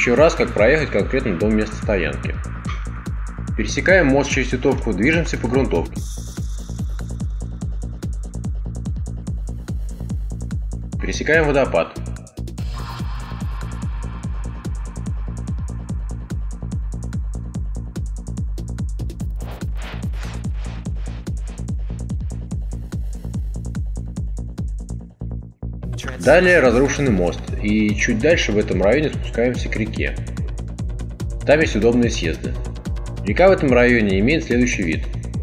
еще раз, как проехать конкретно до места стоянки. Пересекаем мост через Титовку, движемся по грунтовке. Пересекаем водопад. Далее разрушенный мост, и чуть дальше в этом районе спускаемся к реке. Там есть удобные съезды. Река в этом районе имеет следующий вид.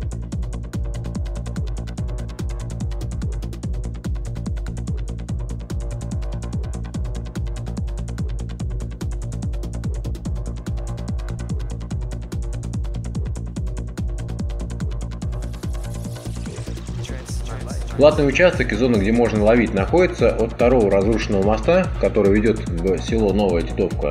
Платный участок и зона, где можно ловить, находится от второго разрушенного моста, который ведет в село Новая Титовка,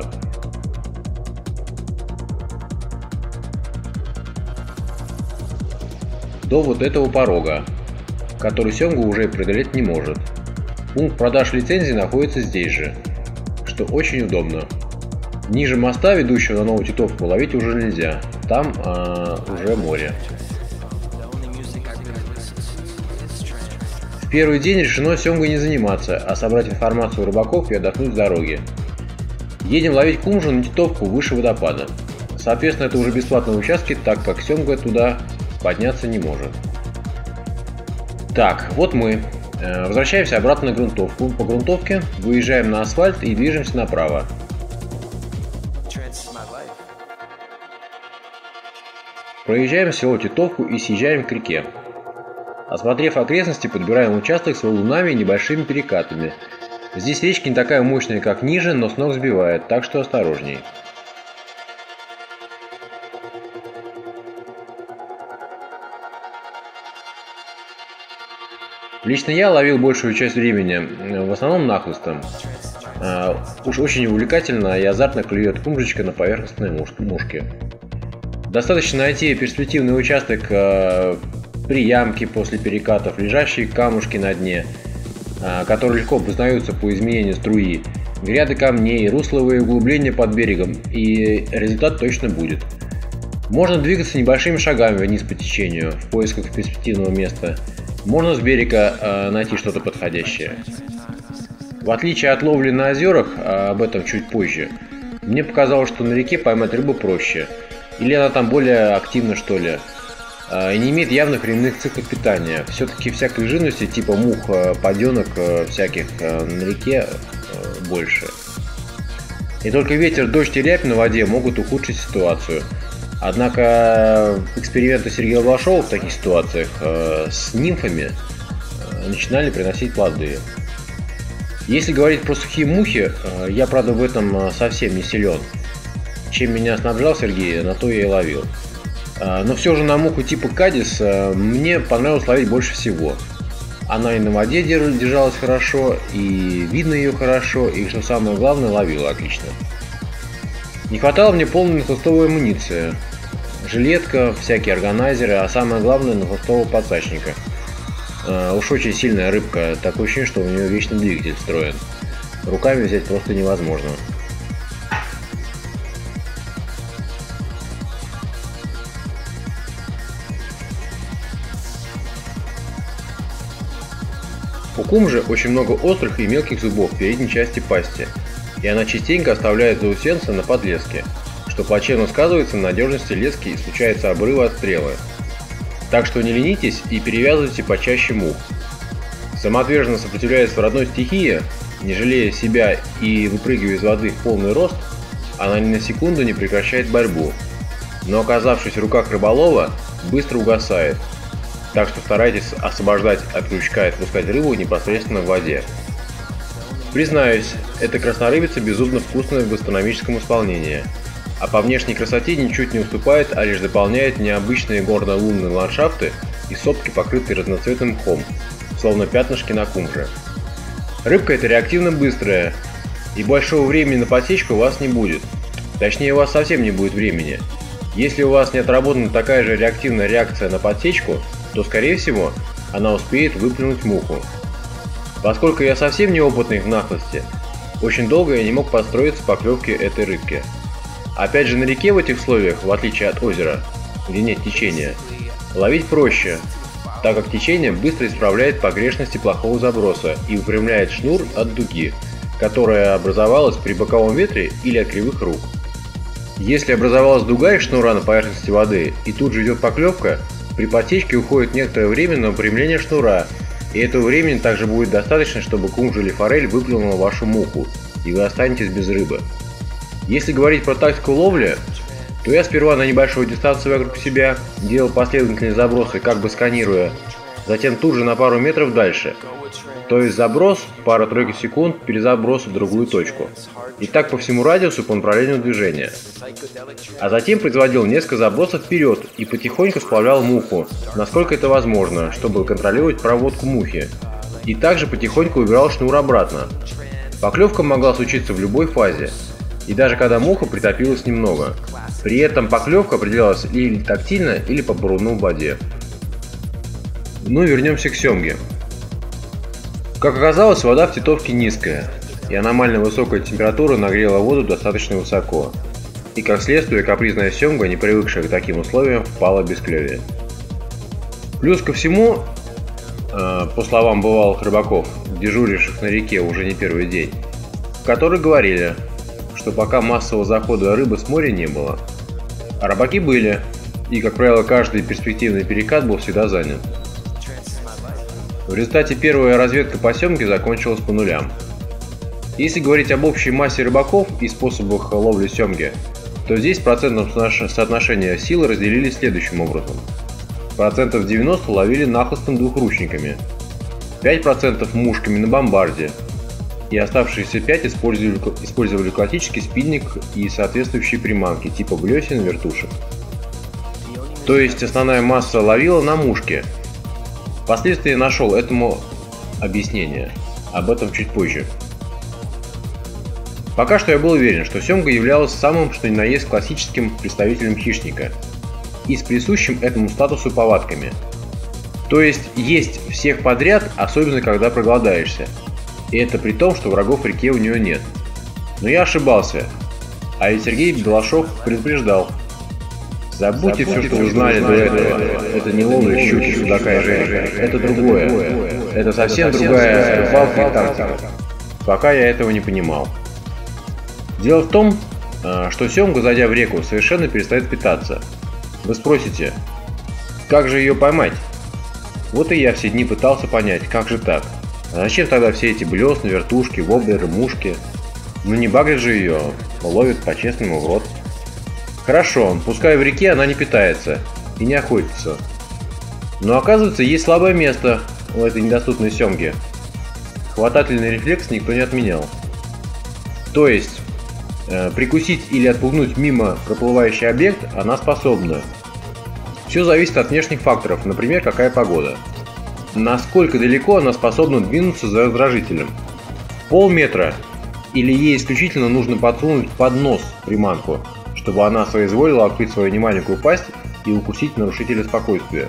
до вот этого порога, который семга уже преодолеть не может. Пункт продаж лицензий находится здесь же, что очень удобно. Ниже моста, ведущего на Новую Титовку, ловить уже нельзя, там уже море. В первый день решено семгой не заниматься, а собрать информацию у рыбаков и отдохнуть с дороги. Едем ловить кумжу на Титовку выше водопада. Соответственно, это уже бесплатные участки, так как семга туда подняться не может. Так, вот мы. Возвращаемся обратно на грунтовку. По грунтовке выезжаем на асфальт и движемся направо. Проезжаем село Титовку и съезжаем к реке. Осмотрев окрестности, подбираем участок с валунами и небольшими перекатами. Здесь речка не такая мощная, как ниже, но с ног сбивает, так что осторожней. Лично я ловил большую часть времени, в основном нахлыстом. Уж очень увлекательно и азартно клюет кумжечка на поверхностной мушке. Достаточно найти перспективный участок при ямке после перекатов, лежащие камушки на дне, которые легко познаются по изменению струи, гряды камней, русловые углубления под берегом, и результат точно будет. Можно двигаться небольшими шагами вниз по течению в поисках перспективного места. Можно с берега найти что-то подходящее. В отличие от ловли на озерах, об этом чуть позже, мне показалось, что на реке поймать рыбу проще. Или она там более активна, что ли. И не имеет явных временных циклов питания. Все-таки всякой живности, типа мух, поденок всяких на реке больше. И только ветер, дождь и рябь на воде могут ухудшить ситуацию. Однако эксперименты Сергея Балашова в таких ситуациях с нимфами начинали приносить плоды. Если говорить про сухие мухи, я, правда, в этом совсем не силен. Чем меня снабжал Сергей, на то я и ловил. Но все же на муху типа Кадис мне понравилось ловить больше всего. Она и на воде держалась хорошо, и видно ее хорошо, и, что самое главное, ловила отлично. Не хватало мне полной нахлыстовой амуниции. Жилетка, всякие органайзеры, а самое главное, нахлыстового подсачника. Уж очень сильная рыбка, такое ощущение, что у нее вечный двигатель встроен. Руками взять просто невозможно. У кумжи очень много острых и мелких зубов в передней части пасти, и она частенько оставляет заусенца на подлеске, что плачевно сказывается на надежности лески и случаются обрывы от стрелы. Так что не ленитесь и перевязывайте почаще мух. Самоотверженно сопротивляясь в родной стихии, не жалея себя и выпрыгивая из воды в полный рост, она ни на секунду не прекращает борьбу, но, оказавшись в руках рыболова, быстро угасает. Так что старайтесь освобождать от крючка и отпускать рыбу непосредственно в воде. Признаюсь, эта краснорыбица безумно вкусная в гастрономическом исполнении, а по внешней красоте ничуть не уступает, а лишь дополняет необычные горно-лунные ландшафты и сопки, покрытые разноцветным мхом, словно пятнышки на кумже. Рыбка эта реактивно быстрая, и большого времени на подсечку у вас не будет. Точнее, у вас совсем не будет времени. Если у вас не отработана такая же реактивная реакция на подсечку, то, скорее всего, она успеет выплюнуть муху. Поскольку я совсем неопытный в нахлысте, Очень долго я не мог подстроиться к поклевке этой рыбки. Опять же, на реке в этих условиях, в отличие от озера, где нет течения, ловить проще, так как течение быстро исправляет погрешности плохого заброса и выпрямляет шнур от дуги, которая образовалась при боковом ветре или от кривых рук. Если образовалась дуга из шнура на поверхности воды и тут же идет поклевка, при подсечке уходит некоторое время на выпрямление шнура, и этого времени также будет достаточно, чтобы кунж или форель выплюнула вашу муху, и вы останетесь без рыбы. Если говорить про тактику ловли, то я сперва на небольшую дистанцию вокруг себя делал последовательные забросы, как бы сканируя, затем тут же на пару метров дальше. То есть заброс, пара-тройка секунд, перезаброс в другую точку. И так по всему радиусу по направлению движения. А затем производил несколько забросов вперед и потихоньку сплавлял муху, насколько это возможно, чтобы контролировать проводку мухи. И также потихоньку убирал шнур обратно. Поклевка могла случиться в любой фазе. И даже когда муха притопилась немного. При этом поклевка определялась или тактильно, или по буруну в воде. Ну, вернемся к семге. Как оказалось, вода в Титовке низкая, и аномально высокая температура нагрела воду достаточно высоко. И как следствие, капризная семга, не привыкшая к таким условиям, впала без клёвия. Плюс ко всему, по словам бывалых рыбаков, дежуривших на реке уже не первый день, которые говорили, что пока массового захода рыбы с моря не было, а рыбаки были, и, как правило, каждый перспективный перекат был всегда занят. В результате первая разведка по семге закончилась по нулям. Если говорить об общей массе рыбаков и способах ловли семги, то здесь в процентном соотношении силы разделились следующим образом. Процентов 90 ловили нахлыстом двухручниками, 5% мушками на бомбарде, и оставшиеся 5 использовали классический спиннинг и соответствующие приманки типа блесен и вертушек. То есть основная масса ловила на мушке. Впоследствии я нашел этому объяснение, об этом чуть позже. Пока что я был уверен, что семга являлась самым что ни на есть классическим представителем хищника и с присущим этому статусу повадками. То есть всех подряд, особенно когда проголодаешься. И это при том, что врагов в реке у нее нет. Но я ошибался, а ведь Сергей Белашов предупреждал. Забудьте все, что вы знали до этого. Это не ловля щуки, судака и жереха. Это другое. Это совсем другая рыбалка и тактика. Пока я этого не понимал. Дело в том, что семга, зайдя в реку, совершенно перестает питаться. Вы спросите, как же ее поймать? Вот и я все дни пытался понять, как же так? А зачем тогда все эти блесны, вертушки, воблеры, мушки? Ну не багрят же ее, ловят по-честному в рот. Хорошо, пускай в реке она не питается и не охотится. Но оказывается, есть слабое место у этой недоступной семги. Хватательный рефлекс никто не отменял. То есть, прикусить или отпугнуть мимо проплывающий объект она способна. Все зависит от внешних факторов, например, какая погода. Насколько далеко она способна двинуться за раздражителем. Полметра, или ей исключительно нужно подсунуть под нос приманку, чтобы она соизволила открыть свою немаленькую пасть и укусить нарушителя спокойствия.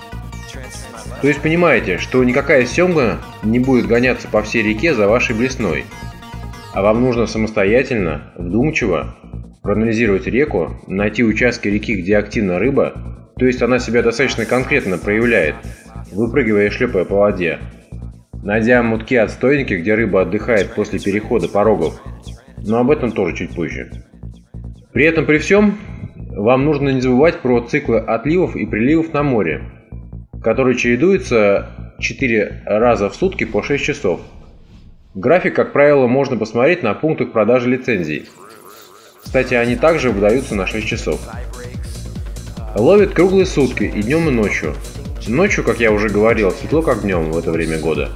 То есть понимаете, что никакая семга не будет гоняться по всей реке за вашей блесной, а вам нужно самостоятельно, вдумчиво проанализировать реку, найти участки реки, где активна рыба, то есть она себя достаточно конкретно проявляет, выпрыгивая и шлепая по воде, найдя мутки-отстойники, где рыба отдыхает после перехода порогов, но об этом тоже чуть позже. При этом при всем, вам нужно не забывать про циклы отливов и приливов на море, которые чередуются 4 раза в сутки по 6 часов. График, как правило, можно посмотреть на пунктах продажи лицензий. Кстати, они также выдаются на 6 часов. Ловят круглые сутки и днем, и ночью. Ночью, как я уже говорил, светло как днем в это время года.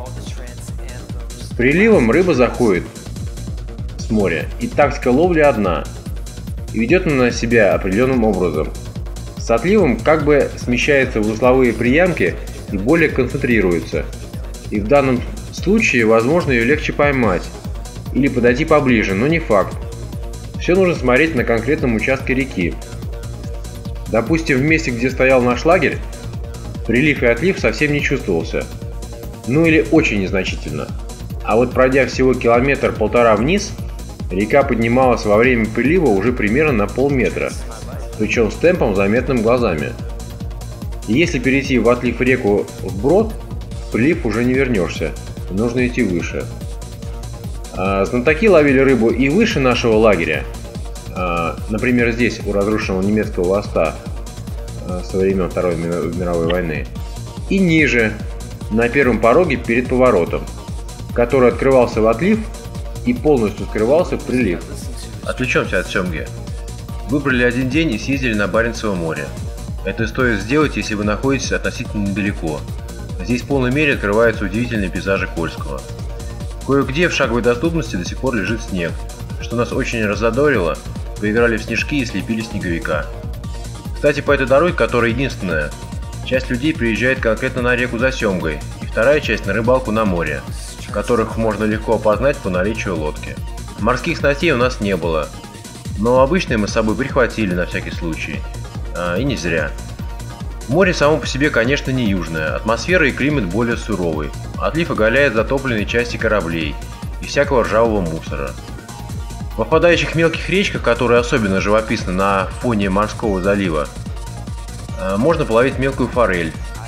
С приливом рыба заходит с моря, и тактика ловли одна. И ведет она себя определенным образом. С отливом как бы смещается в русловые приямки и более концентрируется. И в данном случае, возможно, ее легче поймать или подойти поближе, но не факт. Все нужно смотреть на конкретном участке реки. Допустим, в месте, где стоял наш лагерь, прилив и отлив совсем не чувствовался. Ну или очень незначительно. А вот пройдя всего километр-полтора вниз, река поднималась во время прилива уже примерно на полметра, причем с темпом, заметным глазами. И если перейти в отлив реку вброд, в прилив уже не вернешься, нужно идти выше. Знатоки ловили рыбу и выше нашего лагеря, например, здесь, у разрушенного немецкого моста со времен Второй мировой войны, и ниже, на первом пороге перед поворотом, который открывался в отлив и полностью скрывался в прилив. Отвлечемся от семги. Выбрали один день и съездили на Баренцево море. Это стоит сделать, если вы находитесь относительно недалеко. Здесь в полной мере открываются удивительные пейзажи Кольского. Кое-где в шаговой доступности до сих пор лежит снег, что нас очень разодорило, поиграли в снежки и слепили снеговика. Кстати, по этой дороге, которая единственная, часть людей приезжает конкретно на реку за семгой, и вторая часть на рыбалку на море, которых можно легко опознать по наличию лодки. Морских снастей у нас не было, но обычные мы с собой прихватили на всякий случай. И не зря. Море само по себе, конечно, не южное, атмосфера и климат более суровый. Отлив оголяет затопленные части кораблей и всякого ржавого мусора. Во впадающих мелких речках, которые особенно живописны на фоне морского залива, можно половить мелкую форель.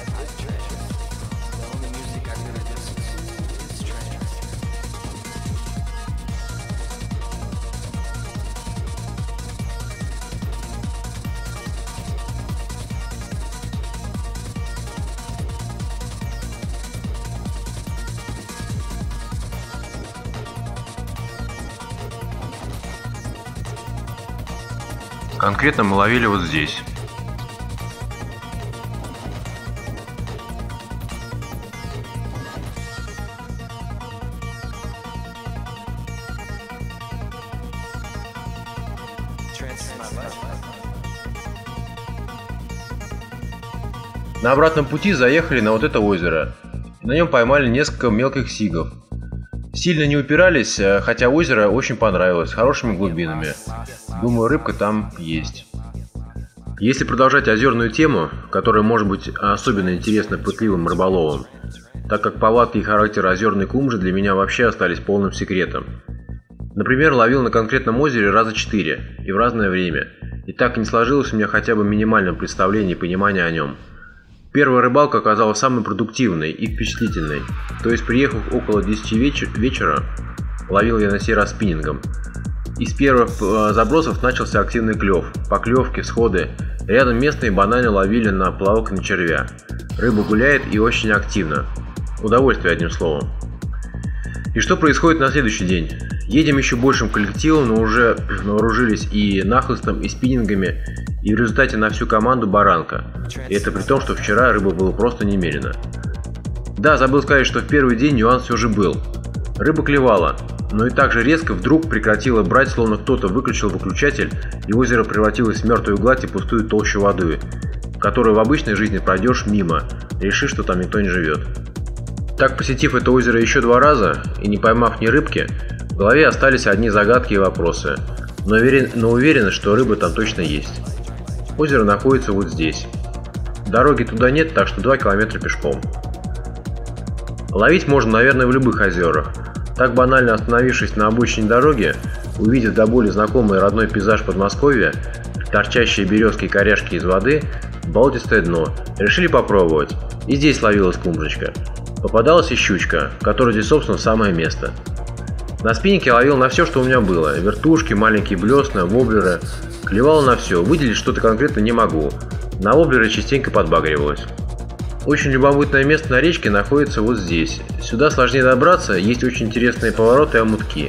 Конкретно мы ловили вот здесь. На обратном пути заехали на вот это озеро. На нем поймали несколько мелких сигов. Сильно не упирались, хотя озеро очень понравилось, с хорошими глубинами. Думаю, рыбка там есть. Если продолжать озерную тему, которая может быть особенно интересна пытливым рыболовам, так как повадки и характер озерной кумжи для меня вообще остались полным секретом. Например, ловил на конкретном озере раза 4 и в разное время, и так и не сложилось у меня хотя бы минимального представления и понимания о нем. Первая рыбалка оказалась самой продуктивной и впечатлительной, то есть приехав около 10 вечера, ловил я на сей раз спиннингом. Из первых забросов начался активный клев, поклевки, сходы. Рядом местные банально ловили на плавок и на червя. Рыба гуляет и очень активно. Удовольствие, одним словом. И что происходит на следующий день? Едем еще большим коллективом, но уже вооружились и нахлыстом, и спиннингами, и в результате на всю команду баранка. И это при том, что вчера рыбы было просто немерено. Да, забыл сказать, что в первый день нюанс все же был. Рыба клевала, но и так же резко вдруг прекратила брать, словно кто-то выключил выключатель, и озеро превратилось в мертвую гладь и пустую толщу воды, которую в обычной жизни пройдешь мимо, решив, что там никто не живет. Так, посетив это озеро еще 2 раза и не поймав ни рыбки, в голове остались одни загадки и вопросы, но уверен, что рыба там точно есть. Озеро находится вот здесь. Дороги туда нет, так что 2 километра пешком. Ловить можно, наверное, в любых озерах. Так банально остановившись на обочине дороги, увидев до боли знакомый родной пейзаж Подмосковья, торчащие березки и коряшки из воды, болотистое дно, решили попробовать. И здесь ловилась кумжечка. Попадалась и щучка, которая здесь, собственно, самое место. На спиннике ловил на все, что у меня было. Вертушки, маленькие блесна, воблеры. Клевал на все, выделить что-то конкретно не могу. На воблеры частенько подбагривалось. Очень любопытное место на речке находится вот здесь. Сюда сложнее добраться, есть очень интересные повороты и омутки.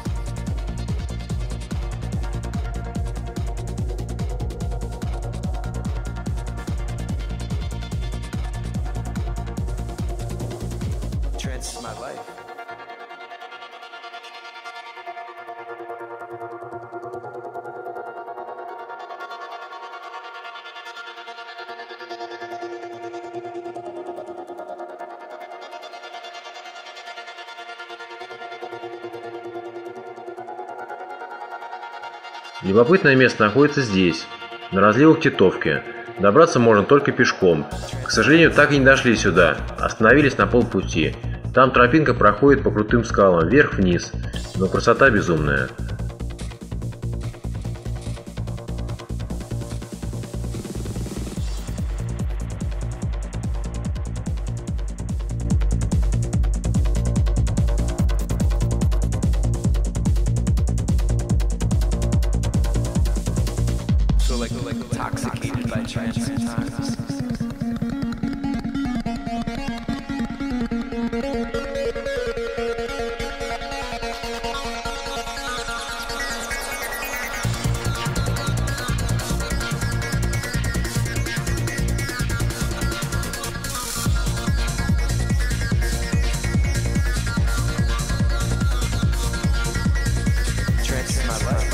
Любопытное место находится здесь, на разливах Титовки. Добраться можно только пешком. К сожалению, так и не дошли сюда, остановились на полпути. Там тропинка проходит по крутым скалам, вверх-вниз, но красота безумная. Intoxicated by trance sometimes. Trance is my life.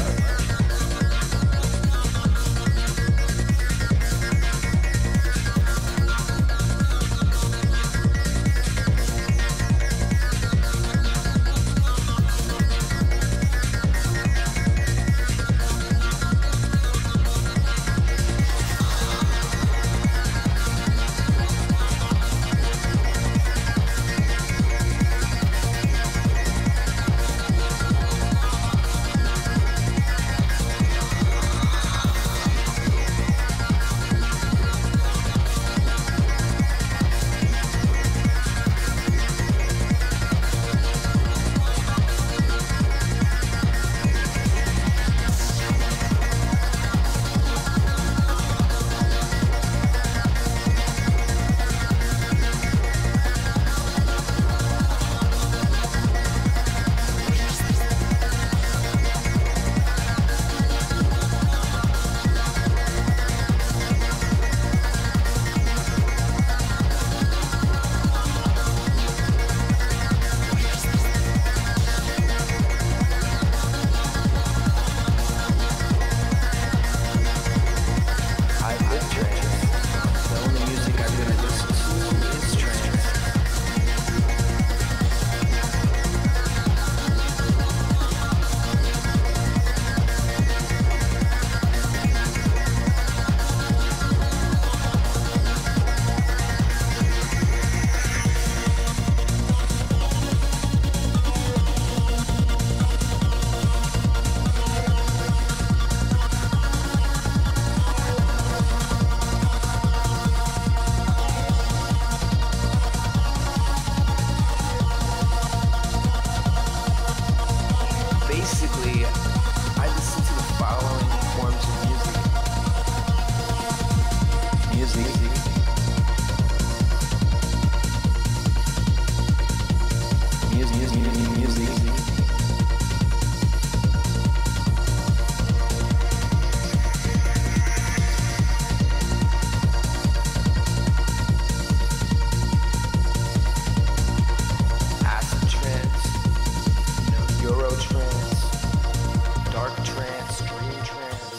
Basically, I listen to the following forms of music. Acid trance, Euro trance, dark trance, dream trance.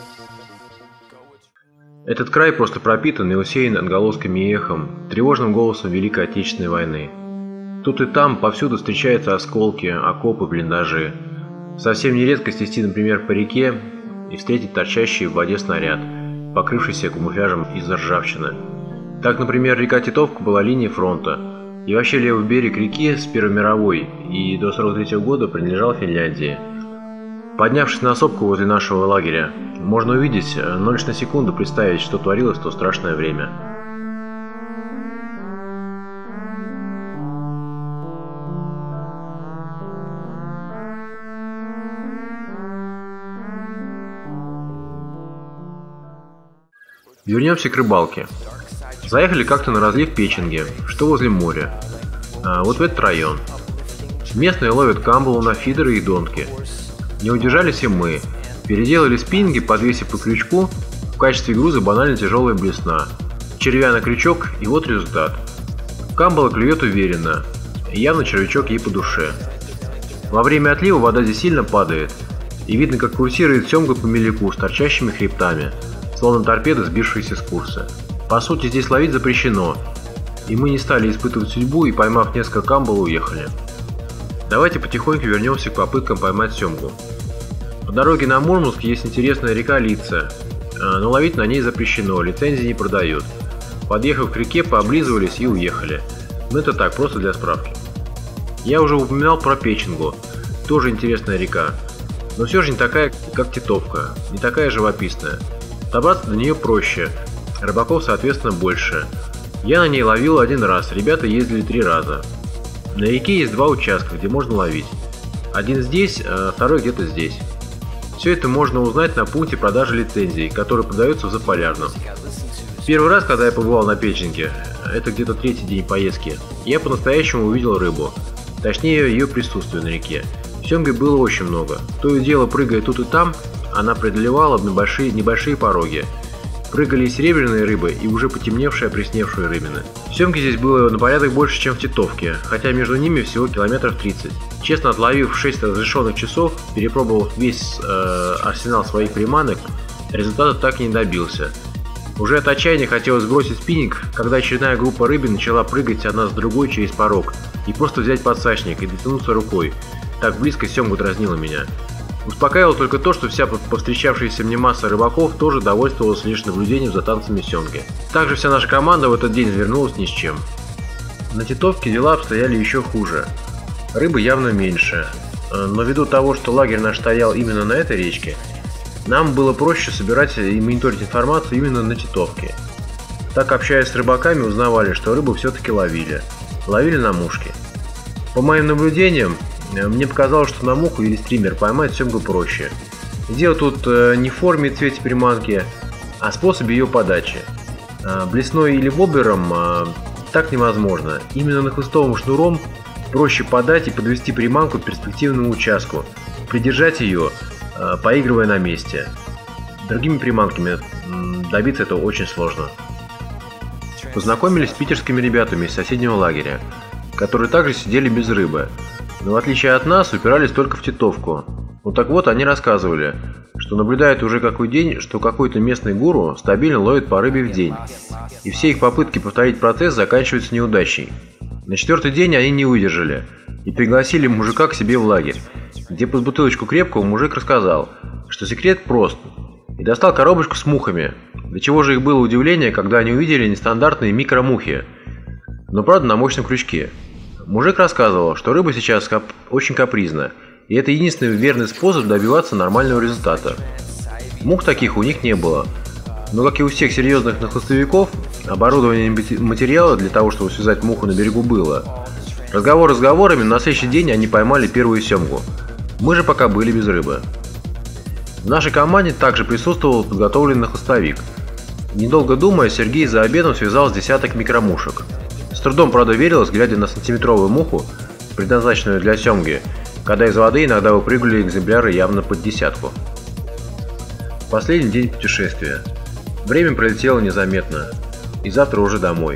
Этот край просто пропитан и усеян отголосками и эхом, тревожным голосом Великой Отечественной войны. Тут и там повсюду встречаются осколки, окопы, блиндажи. Совсем не редкость идти, например, по реке и встретить торчащий в воде снаряд, покрывшийся камуфляжем из ржавчины. Так, например, река Титовка была линией фронта, и вообще левый берег реки с Первой мировой и до 1943 года принадлежал Финляндии. Поднявшись на сопку возле нашего лагеря, можно увидеть, но лишь на секунду представить, что творилось в то страшное время. Вернемся к рыбалке. Заехали как-то на разлив Печенги, что возле моря. Вот в этот район. Местные ловят камбалу на фидеры и донки. Не удержались и мы. Переделали спиннинги, подвесив по крючку, в качестве груза банально тяжелая блесна. Червя на крючок, и вот результат. Камбала клюет уверенно, и явно червячок ей по душе. Во время отлива вода здесь сильно падает, и видно, как курсирует семга по меляку с торчащими хребтами, словно торпеда, сбившаяся с курса. По сути, здесь ловить запрещено, и мы не стали испытывать судьбу и, поймав несколько камбал, уехали. Давайте потихоньку вернемся к попыткам поймать семгу. По дороге на Мурманск есть интересная река Лица, но ловить на ней запрещено, лицензии не продают. Подъехав к реке, пооблизывались и уехали. Но это так, просто для справки. Я уже упоминал про Печенгу, тоже интересная река, но все же не такая, как Титовка, не такая живописная. Добраться до нее проще, рыбаков соответственно больше. Я на ней ловил один раз, ребята ездили 3 раза. На реке есть 2 участка, где можно ловить. Один здесь, а второй где-то здесь. Все это можно узнать на пункте продажи лицензий, который продается в Заполярном. Первый раз, когда я побывал на Печенге, это где-то 3-й день поездки, я по-настоящему увидел рыбу. Точнее, ее присутствие на реке. Семги было очень много. То и дело, прыгая тут и там, она преодолевала небольшие пороги. Прыгали и серебряные рыбы, и уже потемневшие, опресневшие рыбины. Семги здесь было на порядок больше, чем в Титовке, хотя между ними всего километров 30. Честно, отловив 6 разрешенных часов, перепробовав весь арсенал своих приманок, результата так и не добился. Уже от отчаяния хотелось сбросить спиннинг, когда очередная группа рыбин начала прыгать одна с другой через порог, и просто взять подсачник и дотянуться рукой. Так близко семга дразнила меня. Успокаивало только то, что вся повстречавшаяся мне масса рыбаков тоже довольствовалась лишь наблюдением за танцами семги. Также вся наша команда в этот день вернулась ни с чем. На Титовке дела обстояли еще хуже. Рыбы явно меньше, но ввиду того, что лагерь наш стоял именно на этой речке, нам было проще собирать и мониторить информацию именно на Титовке. Так, общаясь с рыбаками, узнавали, что рыбу все-таки ловили. Ловили на мушке. По моим наблюдениям, мне показалось, что на муху или стример поймать семгу проще. Дело тут не в форме и цвете приманки, а в способе ее подачи. Блесной или воблером так невозможно. Именно нахлыстовым шнуром проще подать и подвести приманку к перспективному участку, придержать ее, поигрывая на месте. Другими приманками добиться этого очень сложно. Познакомились с питерскими ребятами из соседнего лагеря, которые также сидели без рыбы, но в отличие от нас упирались только в Титовку. Ну так вот, они рассказывали, что наблюдают уже какой день, что какой-то местный гуру стабильно ловит по рыбе в день, и все их попытки повторить процесс заканчиваются неудачей. На 4-й день они не выдержали и пригласили мужика к себе в лагерь, где под бутылочку крепкого мужик рассказал, что секрет прост, и достал коробочку с мухами. До чего же их было удивление, когда они увидели нестандартные микромухи, но правда на мощном крючке. Мужик рассказывал, что рыба сейчас очень капризна, и это единственный верный способ добиваться нормального результата. Мух таких у них не было, но как и у всех серьезных нахлыстовиков, оборудование и материала для того, чтобы связать муху на берегу было. Разговор разговорами, на следующий день они поймали первую семгу. Мы же пока были без рыбы. В нашей команде также присутствовал подготовленный нахлыстовик. Недолго думая, Сергей за обедом связал с десяток микромушек. С трудом, правда, верилось, глядя на сантиметровую муху, предназначенную для семги, когда из воды иногда выпрыгивали экземпляры явно под десятку. Последний день путешествия. Время пролетело незаметно, и завтра уже домой.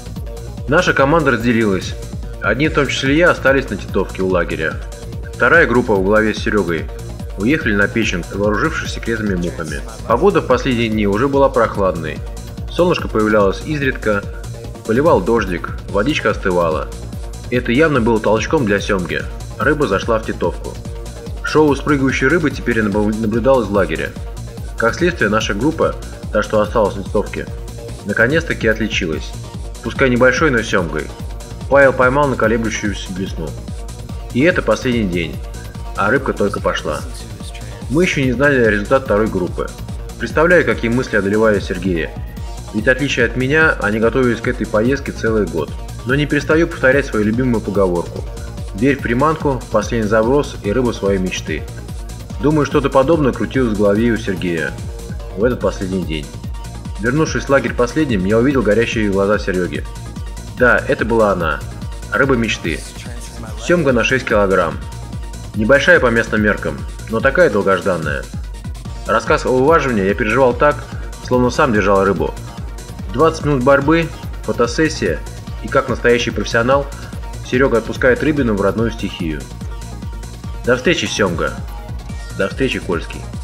Наша команда разделилась. Одни, в том числе я, остались на Титовке у лагеря. Вторая группа во главе с Серегой уехали на Печенг, вооружившись секретными мухами. Погода в последние дни уже была прохладной. Солнышко появлялось изредка, поливал дождик, водичка остывала. Это явно было толчком для семги. Рыба зашла в Титовку. Шоу с прыгающей рыбой теперь наблюдалось в лагере. Как следствие, наша группа, та, что осталась на Титовке, наконец-таки отличилась. Пускай небольшой, но семгой. Павел поймал на колеблющуюся блесну. И это последний день, а рыбка только пошла. Мы еще не знали результат второй группы. Представляю, какие мысли одолевали Сергея. Ведь в отличие от меня, они готовились к этой поездке целый год. Но не перестаю повторять свою любимую поговорку: верь в приманку, в последний заброс и рыбу своей мечты. Думаю, что-то подобное крутилось в голове у Сергея в этот последний день. Вернувшись в лагерь последним, я увидел горящие глаза Сереги. Да, это была она. Рыба мечты. Семга на 6 килограмм. Небольшая по местным меркам, но такая долгожданная. Рассказ о вываживании я переживал так, словно сам держал рыбу. 20 минут борьбы, фотосессия, и как настоящий профессионал, Серега отпускает рыбину в родную стихию. До встречи, семга. До встречи, Кольский.